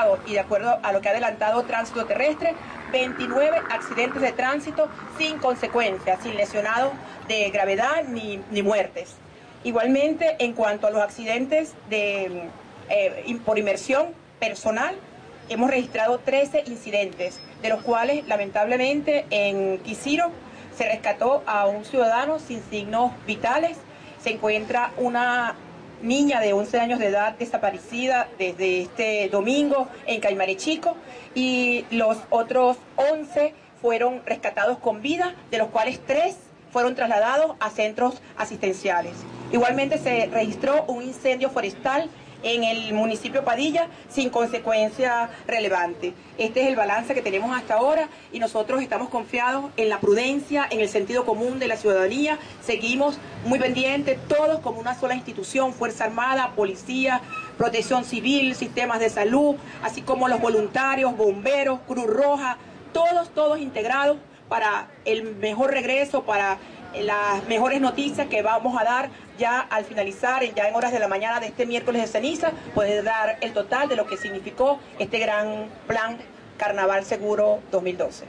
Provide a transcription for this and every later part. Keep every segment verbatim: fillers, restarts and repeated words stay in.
registrado, y de acuerdo a lo que ha adelantado Tránsito Terrestre, veintinueve accidentes de tránsito sin consecuencias, sin lesionados de gravedad ni, ni muertes. Igualmente, en cuanto a los accidentes de, eh, por inmersión personal, hemos registrado trece incidentes, de los cuales lamentablemente en Quisiro se rescató a un ciudadano sin signos vitales. Se encuentra una niña de once años de edad desaparecida desde este domingo en Caimarí Chico, y los otros once fueron rescatados con vida, de los cuales tres fueron trasladados a centros asistenciales. Igualmente se registró un incendio forestal en el municipio Padilla sin consecuencia relevante. Este es el balance que tenemos hasta ahora, y nosotros estamos confiados en la prudencia, en el sentido común de la ciudadanía. Seguimos muy pendientes, todos como una sola institución: Fuerza Armada, Policía, Protección Civil, sistemas de salud, así como los voluntarios, bomberos, Cruz Roja, todos, todos integrados para el mejor regreso, para las mejores noticias que vamos a dar ya al finalizar, ya en horas de la mañana de este miércoles de ceniza, poder dar el total de lo que significó este gran plan Carnaval Seguro dos mil doce.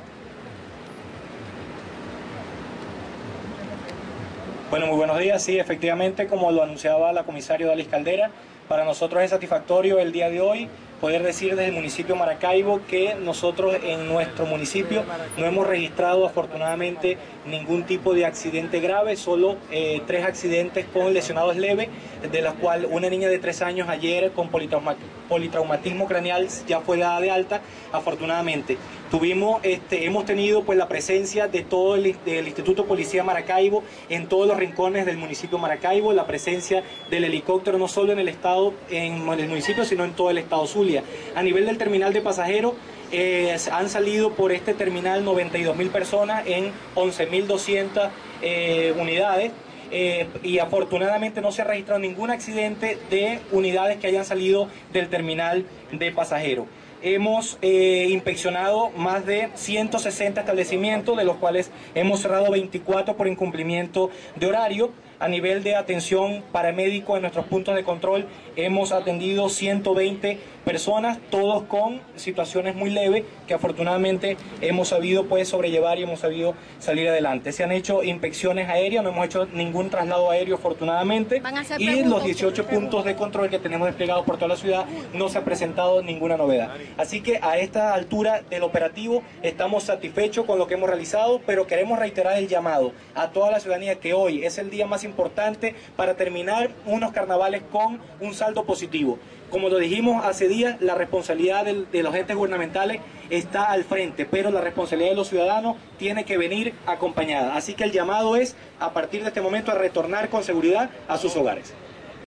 Bueno, muy buenos días. Sí, efectivamente, como lo anunciaba la comisaria Dalis Caldera, para nosotros es satisfactorio el día de hoy poder decir desde el municipio de Maracaibo que nosotros en nuestro municipio no hemos registrado afortunadamente ningún tipo de accidente grave, solo eh, tres accidentes con lesionados leves, de los cuales una niña de tres años ayer con politrauma, politraumatismo craneal ya fue dada de alta, afortunadamente. Tuvimos, este, hemos tenido pues la presencia de todo el del Instituto Policía Maracaibo en todos los rincones del municipio de Maracaibo, la presencia del helicóptero no solo en el estado, en el municipio, sino en todo el estado Zulia. A nivel del terminal de pasajeros, eh, han salido por este terminal noventa y dos mil personas en once mil doscientas eh, unidades. Eh, y afortunadamente no se ha registrado ningún accidente de unidades que hayan salido del terminal de pasajeros. Hemos eh, inspeccionado más de ciento sesenta establecimientos, de los cuales hemos cerrado veinticuatro por incumplimiento de horario. A nivel de atención paramédico en nuestros puntos de control hemos atendido ciento veinte personas, todos con situaciones muy leves que afortunadamente hemos sabido pues sobrellevar y hemos sabido salir adelante. Se han hecho inspecciones aéreas, no hemos hecho ningún traslado aéreo afortunadamente, y en los dieciocho puntos de control que tenemos desplegados por toda la ciudad no se ha presentado ninguna novedad. Así que a esta altura del operativo estamos satisfechos con lo que hemos realizado, pero queremos reiterar el llamado a toda la ciudadanía que hoy es el día más importante para terminar unos carnavales con un saldo positivo. Como lo dijimos hace días, la responsabilidad de, de los entes gubernamentales está al frente, pero la responsabilidad de los ciudadanos tiene que venir acompañada. Así que el llamado es, a partir de este momento, a retornar con seguridad a sus hogares.